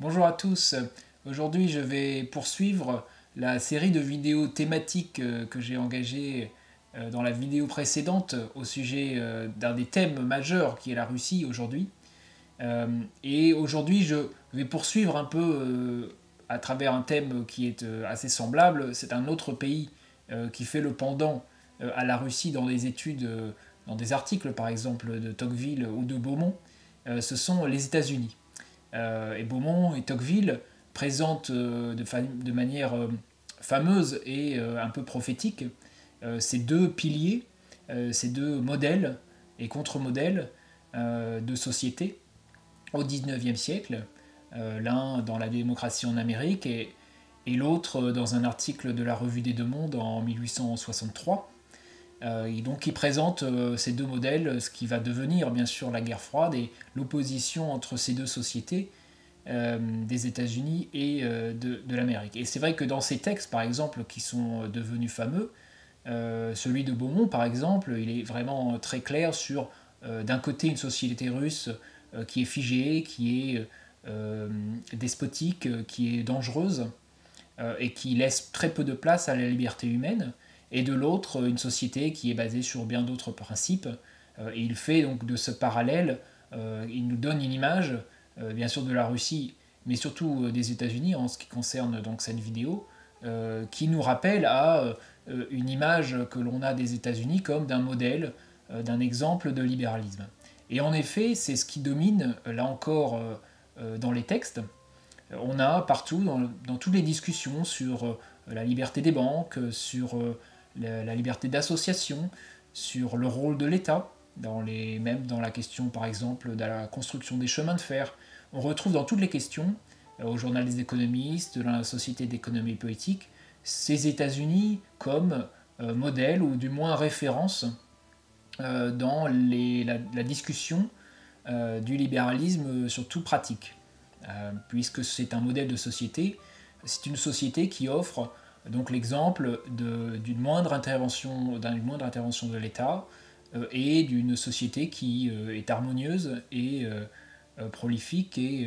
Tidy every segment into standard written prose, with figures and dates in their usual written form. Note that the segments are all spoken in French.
Bonjour à tous. Aujourd'hui, je vais poursuivre la série de vidéos thématiques que j'ai engagées dans la vidéo précédente au sujet d'un des thèmes majeurs qui est la Russie aujourd'hui. Et aujourd'hui, je vais poursuivre un peu à travers un thème qui est assez semblable. C'est un autre pays qui fait le pendant à la Russie dans des études, dans des articles par exemple de Tocqueville ou de Beaumont. Ce sont les États-Unis. Et Beaumont et Tocqueville présentent de manière fameuse et un peu prophétique ces deux piliers, ces deux modèles et contre-modèles de société au XIXe siècle, l'un dans la démocratie en Amérique et l'autre dans un article de la Revue des Deux Mondes en 1863. Et donc il présente ces deux modèles, ce qui va devenir bien sûr la guerre froide et l'opposition entre ces deux sociétés des États-Unis et de l'Amérique. Et c'est vrai que dans ces textes, par exemple, qui sont devenus fameux, celui de Beaumont, par exemple, il est vraiment très clair sur, d'un côté, une société russe qui est figée, qui est despotique, qui est dangereuse, et qui laisse très peu de place à la liberté humaine, et de l'autre, une société qui est basée sur bien d'autres principes. Et il fait donc de ce parallèle, il nous donne une image, bien sûr de la Russie, mais surtout des États-Unis en ce qui concerne donc cette vidéo, qui nous rappelle à une image que l'on a des États-Unis comme d'un modèle, d'un exemple de libéralisme. Et en effet, c'est ce qui domine, là encore, dans les textes. On a partout, dans toutes les discussions sur la liberté des banques, sur la liberté d'association, sur le rôle de l'État, même dans la question par exemple de la construction des chemins de fer. On retrouve dans toutes les questions, au journal des économistes, dans la société d'économie politique, ces États-Unis comme modèle ou du moins référence dans la discussion du libéralisme surtout pratique. Puisque c'est un modèle de société, c'est une société qui offre donc l'exemple d'une moindre intervention de l'État et d'une société qui est harmonieuse et prolifique et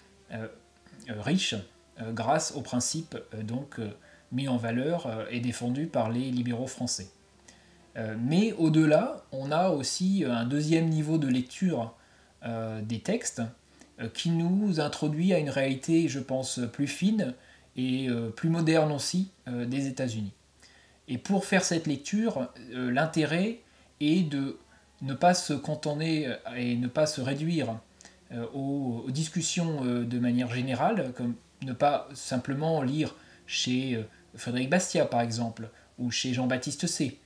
riche grâce aux principes donc mis en valeur et défendus par les libéraux français. Mais au-delà, on a aussi un deuxième niveau de lecture des textes qui nous introduit à une réalité, je pense, plus fine et plus moderne aussi des États-Unis. Et pour faire cette lecture, l'intérêt est de ne pas se cantonner et ne pas se réduire aux discussions de manière générale, comme ne pas simplement lire chez Frédéric Bastiat par exemple, ou chez Jean-Baptiste C.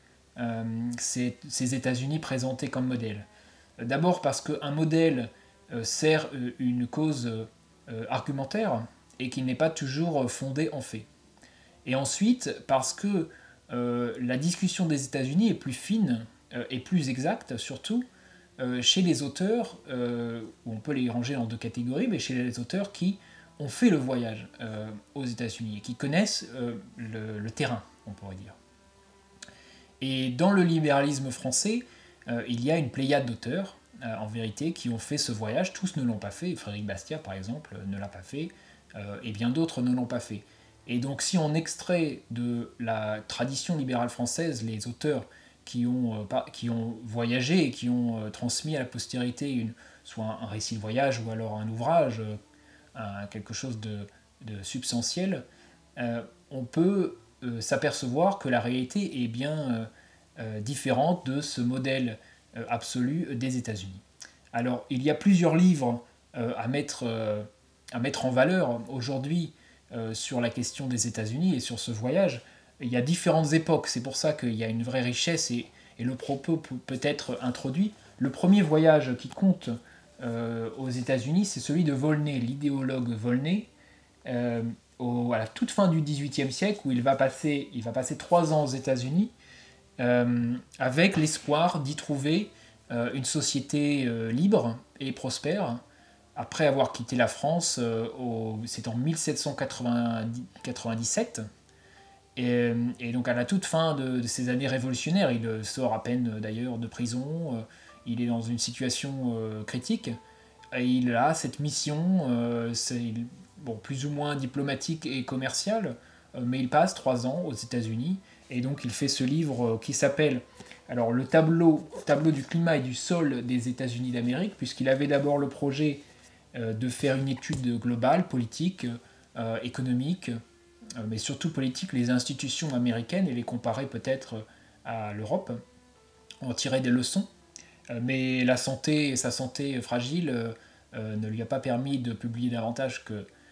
Ces États-Unis présentés comme modèle. D'abord parce qu'un modèle sert une cause argumentaire et qui n'est pas toujours fondée en fait. Et ensuite parce que la discussion des États-Unis est plus fine et plus exacte surtout chez les auteurs, où on peut les ranger dans deux catégories, mais chez les auteurs qui ont fait le voyage aux États-Unis et qui connaissent le terrain, on pourrait dire. Et dans le libéralisme français, il y a une pléiade d'auteurs, en vérité, qui ont fait ce voyage. Tous ne l'ont pas fait. Frédéric Bastiat, par exemple, ne l'a pas fait, et bien d'autres ne l'ont pas fait. Et donc, si on extrait de la tradition libérale française les auteurs qui ont voyagé et qui ont transmis à la postérité soit un récit de voyage ou alors un ouvrage, quelque chose de substantiel, on peut s'apercevoir que la réalité est bien différente de ce modèle absolu des États-Unis. Alors, il y a plusieurs livres à mettre en valeur aujourd'hui sur la question des États-Unis et sur ce voyage. Il y a différentes époques, c'est pour ça qu'il y a une vraie richesse et le propos peut être introduit. Le premier voyage qui compte aux États-Unis, c'est celui de Volney, l'idéologue Volney, à la toute fin du XVIIIe siècle, où il va passer 3 ans aux États-Unis, avec l'espoir d'y trouver une société libre et prospère, après avoir quitté la France, c'est en 1797, et donc à la toute fin de ces années révolutionnaires, il sort à peine d'ailleurs de prison, il est dans une situation critique, et il a cette mission, bon, plus ou moins diplomatique et commercial, mais il passe 3 ans aux États-Unis, et donc il fait ce livre qui s'appelle alors le tableau du climat et du sol des États-Unis d'Amérique, puisqu'il avait d'abord le projet de faire une étude globale, politique, économique, mais surtout politique, les institutions américaines et les comparer peut-être à l'Europe, en tirer des leçons. Mais sa santé fragile ne lui a pas permis de publier davantage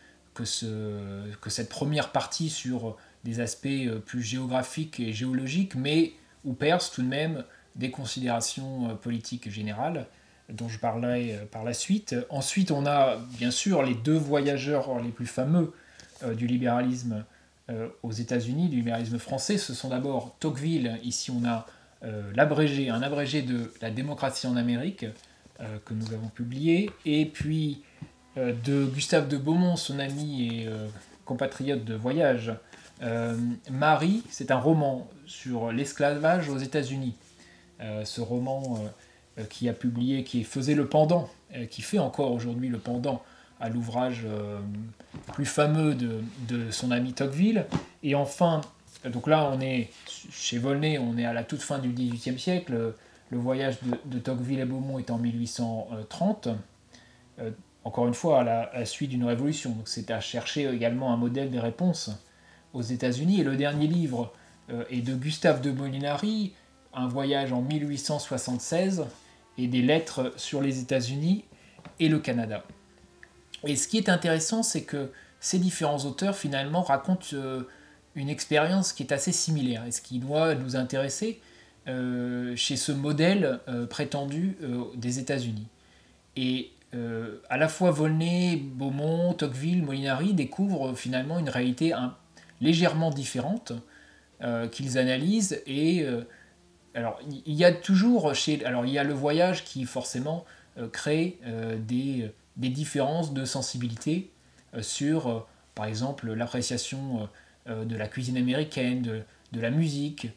que cette première partie sur des aspects plus géographiques et géologiques, mais où percent tout de même des considérations politiques générales, dont je parlerai par la suite. Ensuite, on a bien sûr les deux voyageurs les plus fameux du libéralisme aux États-Unis, du libéralisme français. Ce sont d'abord Tocqueville, ici on a un abrégé de La démocratie en Amérique, que nous avons publié, et puis de Gustave de Beaumont, son ami et compatriote de voyage. Marie, c'est un roman sur l'esclavage aux États-Unis. Ce roman qui a publié, qui faisait le pendant, qui fait encore aujourd'hui le pendant à l'ouvrage plus fameux de son ami Tocqueville. Et enfin, donc là on est chez Volney, on est à la toute fin du XVIIIe siècle. Le voyage de Tocqueville et Beaumont est en 1830. Encore une fois, à la suite d'une révolution. Donc c'est à chercher également un modèle des réponses aux États-Unis. Et le dernier livre est de Gustave de Molinari, Un voyage en 1876, et des lettres sur les États-Unis et le Canada. Et ce qui est intéressant, c'est que ces différents auteurs, finalement, racontent une expérience qui est assez similaire, et ce qui doit nous intéresser chez ce modèle prétendu des États-Unis. Et à la fois Volney, Beaumont, Tocqueville, Molinari découvrent finalement une réalité légèrement différente qu'ils analysent. Et alors il y a toujours il y a le voyage qui forcément crée des différences de sensibilité sur par exemple l'appréciation de la cuisine américaine, de la musique,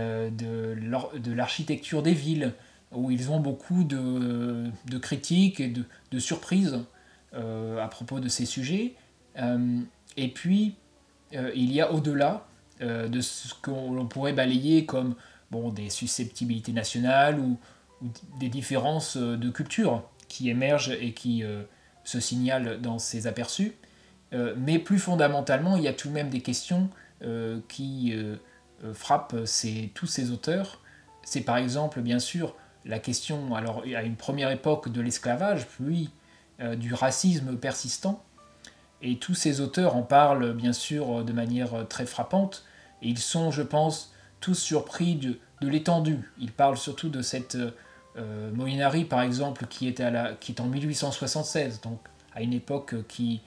de l'architecture des villes, où ils ont beaucoup de critiques et de surprises à propos de ces sujets. Et puis, il y a au-delà de ce qu'on pourrait balayer comme bon, des susceptibilités nationales ou des différences de culture qui émergent et qui se signalent dans ces aperçus. Mais plus fondamentalement, il y a tout de même des questions qui frappent tous ces auteurs. C'est par exemple, bien sûr, la question, alors à une première époque de l'esclavage, puis du racisme persistant. Et tous ces auteurs en parlent bien sûr de manière très frappante. Et ils sont, je pense, tous surpris de l'étendue. Ils parlent surtout de cette Molinari, par exemple, qui est en 1876, donc à une époque qui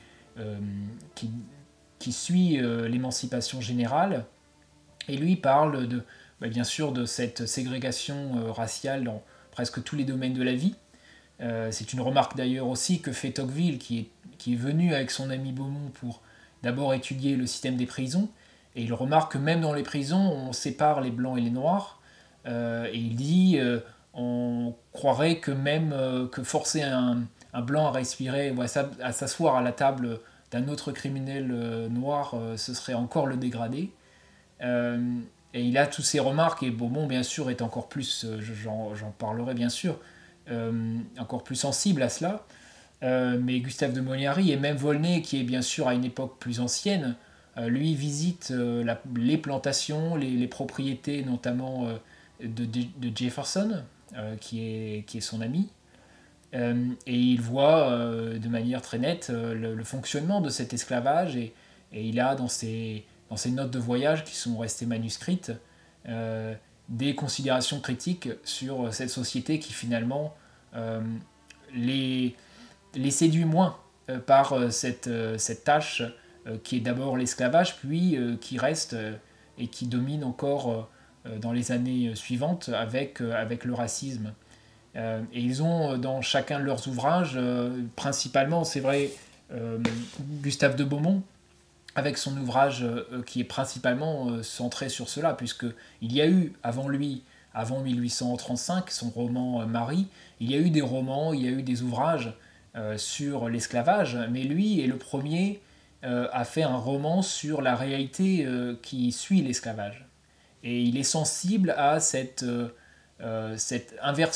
suit l'émancipation générale. Et lui parle bien sûr de cette ségrégation raciale dans presque tous les domaines de la vie. C'est une remarque d'ailleurs aussi que fait Tocqueville, qui est venu avec son ami Beaumont pour d'abord étudier le système des prisons. Et il remarque que même dans les prisons, on sépare les blancs et les noirs. Et il dit, on croirait que même que forcer un blanc à respirer ou à s'asseoir à la table d'un autre criminel noir, ce serait encore le dégrader. Et il a toutes ces remarques, et Beaumont, bien sûr, est encore plus, j'en parlerai bien sûr, encore plus sensible à cela. Mais Gustave de Molinari et même Volney, qui est bien sûr à une époque plus ancienne, lui visite les plantations, les propriétés notamment de Jefferson, qui est son ami. Et il voit de manière très nette le fonctionnement de cet esclavage, et il a dans ses notes de voyage qui sont restées manuscrites des considérations critiques sur cette société qui finalement les séduit moins par cette tâche qui est d'abord l'esclavage, puis qui reste et qui domine encore dans les années suivantes avec le racisme. Et ils ont dans chacun de leurs ouvrages, principalement, c'est vrai, Gustave de Beaumont, avec son ouvrage qui est principalement centré sur cela, puisqu'il y a eu avant lui, avant 1835, son roman Marie, il y a eu des romans, il y a eu des ouvrages sur l'esclavage, mais lui est le premier a fait un roman sur la réalité qui suit l'esclavage. Et il est sensible à cette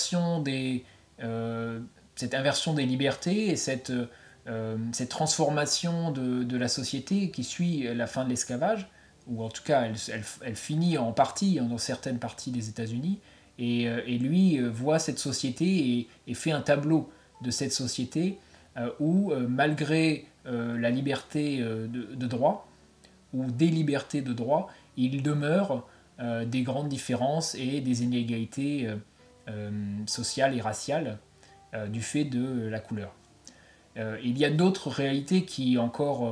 euh, cette inversion des libertés et cette transformation de la société qui suit la fin de l'esclavage, ou en tout cas elle finit en partie, dans certaines parties des États-Unis, et lui voit cette société et fait un tableau de cette société où, malgré la liberté de droit, ou des libertés de droit, il demeure des grandes différences et des inégalités sociales et raciales du fait de la couleur. Il y a d'autres réalités qui encore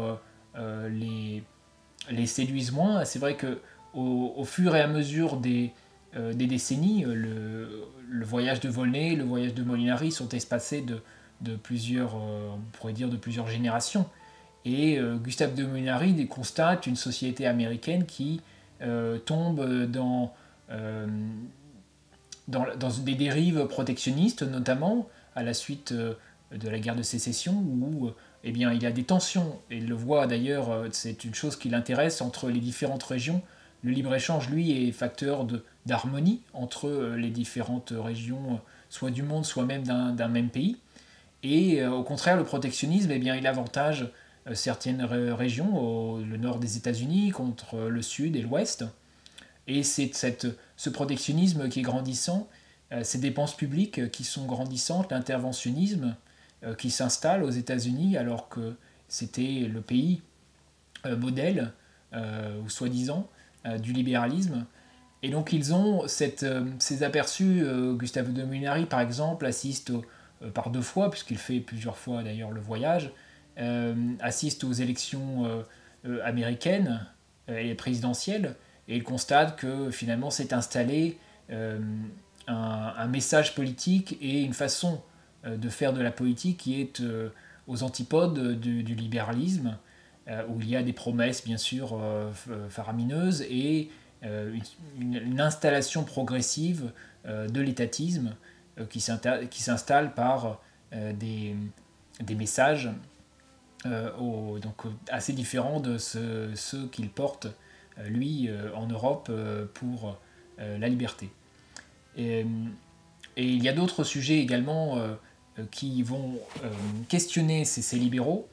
les séduisent moins. C'est vrai que au fur et à mesure des décennies, le voyage de Volney, le voyage de Molinari sont espacés de plusieurs, on pourrait dire de plusieurs générations. Et Gustave de Molinari constate une société américaine qui tombe dans des dérives protectionnistes, notamment à la suite de la guerre de sécession, où eh bien, il y a des tensions, et il le voit d'ailleurs, c'est une chose qui l'intéresse, entre les différentes régions. Le libre-échange, lui, est facteur d'harmonie entre les différentes régions, soit du monde, soit même d'un même pays. Et au contraire, le protectionnisme, eh bien, il avantage certaines régions, le nord des États-Unis contre le sud et l'ouest. Et c'est ce protectionnisme qui est grandissant, ces dépenses publiques qui sont grandissantes, l'interventionnisme qui s'installe aux États-Unis alors que c'était le pays modèle, ou soi-disant, du libéralisme. Et donc ils ont ces aperçus. Gustave de Molinari, par exemple, assiste par deux fois, puisqu'il fait plusieurs fois d'ailleurs le voyage, assiste aux élections américaines et présidentielles, et il constate que finalement s'est installé un message politique et une façon de faire de la politique qui est aux antipodes du libéralisme, où il y a des promesses bien sûr faramineuses et une installation progressive de l'étatisme qui s'installe par des messages donc assez différents de ceux qu'il porte lui en Europe pour la liberté. Et, et il y a d'autres sujets également qui vont questionner ces libéraux.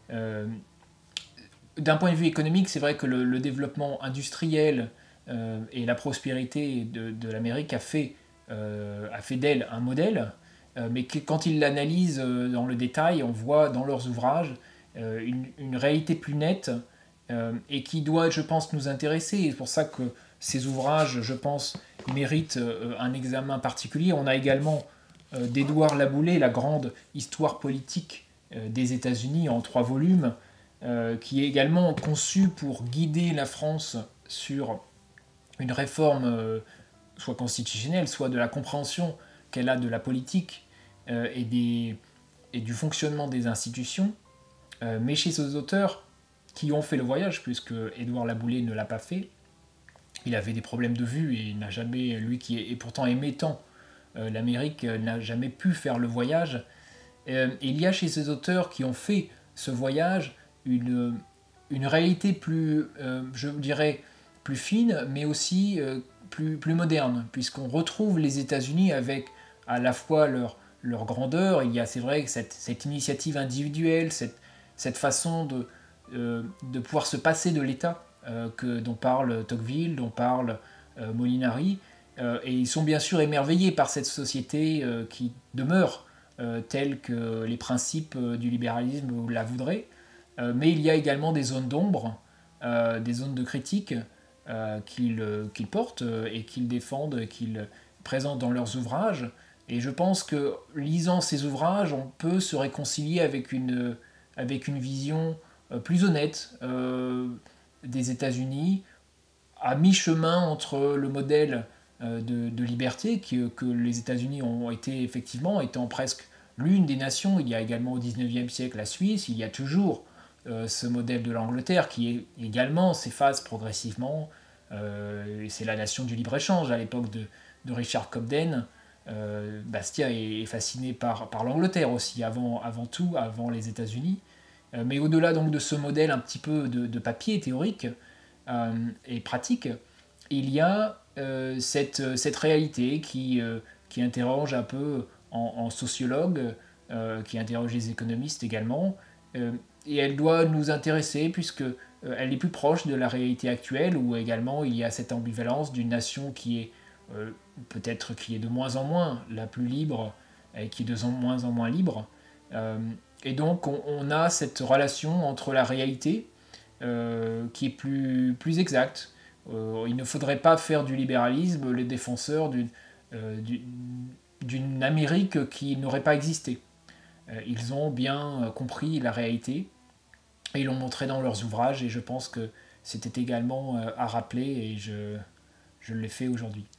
D'un point de vue économique, c'est vrai que le développement industriel et la prospérité de l'Amérique a fait d'elle un modèle, mais quand ils l'analysent dans le détail, on voit dans leurs ouvrages une réalité plus nette et qui doit, je pense, nous intéresser. Et c'est pour ça que ces ouvrages, je pense, méritent un examen particulier. On a également d'Édouard Laboulé, la grande histoire politique des États-Unis en 3 volumes, qui est également conçu pour guider la France sur une réforme soit constitutionnelle, soit de la compréhension qu'elle a de la politique et du fonctionnement des institutions. Mais chez ces auteurs qui ont fait le voyage, puisque Édouard Laboulé ne l'a pas fait, il avait des problèmes de vue et il n'a jamais, lui qui est pourtant aimé tant l'Amérique, n'a jamais pu faire le voyage. Il y a chez ces auteurs qui ont fait ce voyage une réalité plus, je dirais, plus fine, mais aussi plus moderne, puisqu'on retrouve les États-Unis avec à la fois leur grandeur. Il y a, c'est vrai, cette initiative individuelle, cette façon de pouvoir se passer de l'État dont parle Tocqueville, dont parle Molinari, et ils sont bien sûr émerveillés par cette société qui demeure telle que les principes du libéralisme la voudraient, mais il y a également des zones d'ombre, des zones de critique qu'ils portent et qu'ils défendent et qu'ils présentent dans leurs ouvrages. Et je pense que lisant ces ouvrages, on peut se réconcilier avec une vision plus honnête des États-Unis, à mi-chemin entre le modèle de liberté que les États-Unis ont été effectivement, étant presque l'une des nations. Il y a également au XIXe siècle la Suisse, il y a toujours ce modèle de l'Angleterre qui également s'efface progressivement. C'est la nation du libre-échange à l'époque de Richard Cobden. Bastia est fasciné par l'Angleterre aussi, avant tout, avant les États-Unis. Mais au-delà donc de ce modèle un petit peu de papier théorique et pratique, il y a cette réalité qui interroge un peu en sociologue, qui interroge les économistes également, et elle doit nous intéresser puisque elle est plus proche de la réalité actuelle où également il y a cette ambivalence d'une nation qui est peut-être qui est de moins en moins la plus libre et qui est de moins en moins libre. Et donc on a cette relation entre la réalité qui est plus exacte. Il ne faudrait pas faire du libéralisme les défenseurs d'une Amérique qui n'aurait pas existé. Ils ont bien compris la réalité et ils l'ont montré dans leurs ouvrages et je pense que c'était également à rappeler et je l'ai fait aujourd'hui.